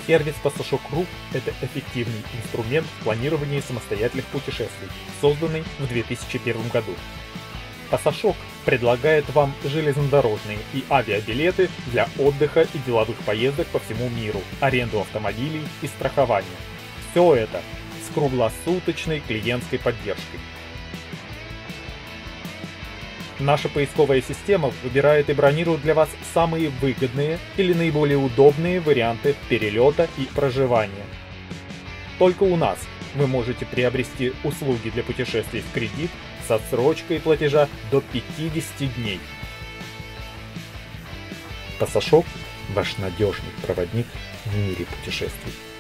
Сервис Passashok.ru– это эффективный инструмент в планировании самостоятельных путешествий, созданный в 2001 году. Passashok предлагает вам железнодорожные и авиабилеты для отдыха и деловых поездок по всему миру, аренду автомобилей и страхование. Все это с круглосуточной клиентской поддержкой. Наша поисковая система выбирает и бронирует для вас самые выгодные или наиболее удобные варианты перелета и проживания. Только у нас вы можете приобрести услуги для путешествий в кредит с отсрочкой платежа до 50 дней. Passashok – ваш надежный проводник в мире путешествий.